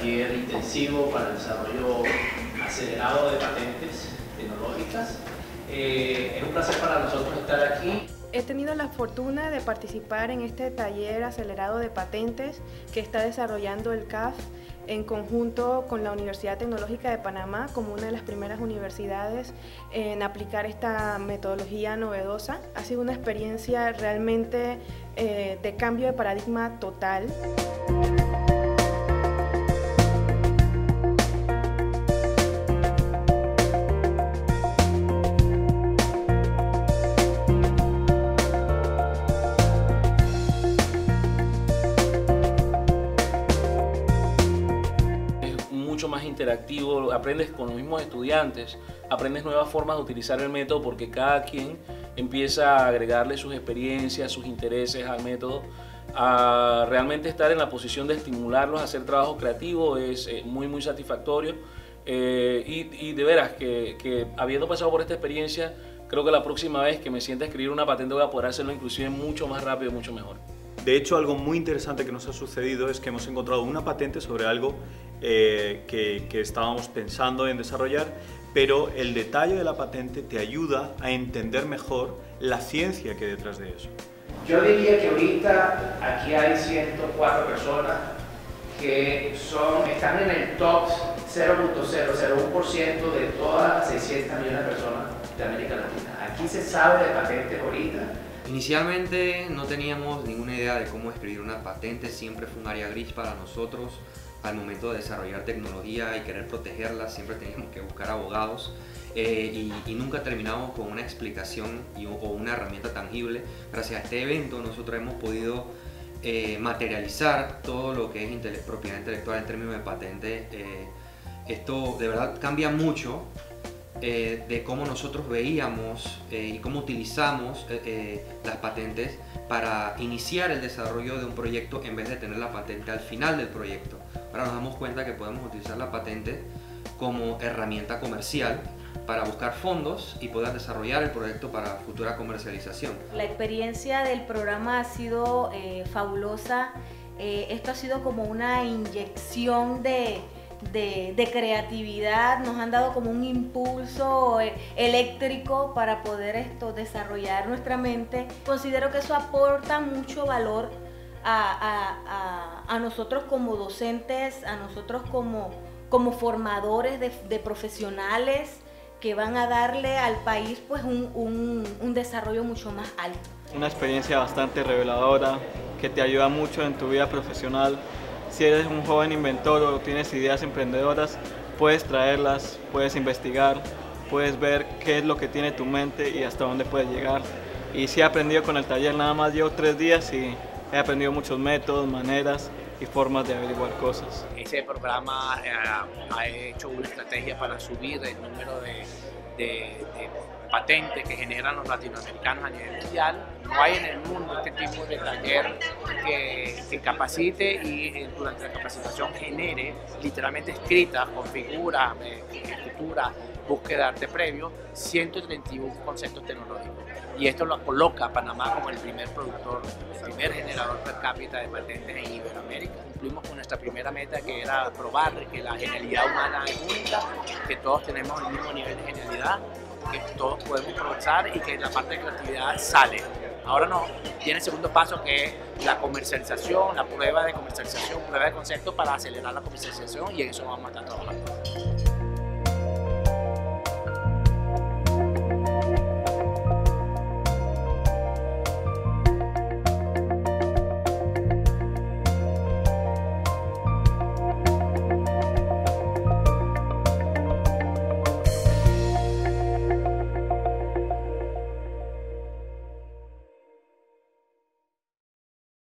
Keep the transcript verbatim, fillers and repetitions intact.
taller intensivo para el desarrollo acelerado de patentes tecnológicas. Eh, es un placer para nosotros estar aquí. He tenido la fortuna de participar en este taller acelerado de patentes que está desarrollando el C A F en conjunto con la Universidad Tecnológica de Panamá como una de las primeras universidades en aplicar esta metodología novedosa. Ha sido una experiencia realmente eh, de cambio de paradigma total. Mucho más interactivo, aprendes con los mismos estudiantes, aprendes nuevas formas de utilizar el método porque cada quien empieza a agregarle sus experiencias, sus intereses al método. A realmente estar en la posición de estimularlos a hacer trabajo creativo es eh, muy muy satisfactorio eh, y, y de veras que, que habiendo pasado por esta experiencia, creo que la próxima vez que me sienta a escribir una patente voy a poder hacerlo inclusive mucho más rápido y mucho mejor. De hecho, algo muy interesante que nos ha sucedido es que hemos encontrado una patente sobre algo eh, que, que estábamos pensando en desarrollar, pero el detalle de la patente te ayuda a entender mejor la ciencia que hay detrás de eso. Yo diría que ahorita aquí hay ciento cuatro personas que son, están en el top cero punto cero cero uno por ciento de todas las seiscientas millones de personas de América Latina. Aquí se sabe de patentes ahorita. Inicialmente no teníamos ninguna idea de cómo escribir una patente, siempre fue un área gris para nosotros. Al momento de desarrollar tecnología y querer protegerla, siempre teníamos que buscar abogados eh, y, y nunca terminamos con una explicación y, o una herramienta tangible. Gracias a este evento nosotros hemos podido eh, materializar todo lo que es intele- propiedad intelectual en términos de patentes. Eh, esto de verdad cambia mucho Eh, de cómo nosotros veíamos eh, y cómo utilizamos eh, eh, las patentes para iniciar el desarrollo de un proyecto en vez de tener la patente al final del proyecto. Ahora nos damos cuenta que podemos utilizar la patente como herramienta comercial para buscar fondos y poder desarrollar el proyecto para futura comercialización. La experiencia del programa ha sido eh, fabulosa. Eh, esto ha sido como una inyección de De, de creatividad, nos han dado como un impulso eléctrico para poder esto, desarrollar nuestra mente. Considero que eso aporta mucho valor a, a, a, a nosotros como docentes, a nosotros como, como formadores de, de profesionales que van a darle al país pues un, un, un desarrollo mucho más alto. Una experiencia bastante reveladora que te ayuda mucho en tu vida profesional. Si eres un joven inventor o tienes ideas emprendedoras, puedes traerlas, puedes investigar, puedes ver qué es lo que tiene tu mente y hasta dónde puedes llegar. Y sí he aprendido con el taller, nada más llevo tres días y he aprendido muchos métodos, maneras y formas de averiguar cosas. Ese programa eh, ha hecho una estrategia para subir el número de, de, de patentes que generan los latinoamericanos a nivel mundial. No hay en el mundo este tipo de taller que, que capacite y eh, durante la capacitación genere literalmente escritas con figuras, eh, escrituras, búsqueda de arte previo, ciento treinta y uno conceptos tecnológicos. Y esto lo coloca a Panamá como el primer productor, el primer generador per cápita de patentes en Iberoamérica. Cumplimos con nuestra primera meta, que era probar que la genialidad humana es única, que todos tenemos el mismo nivel de genialidad, que todos podemos progresar y que la parte de creatividad sale. Ahora no, tiene el segundo paso, que es la comercialización, la prueba de comercialización, prueba de concepto para acelerar la comercialización, y en eso vamos a estar trabajando.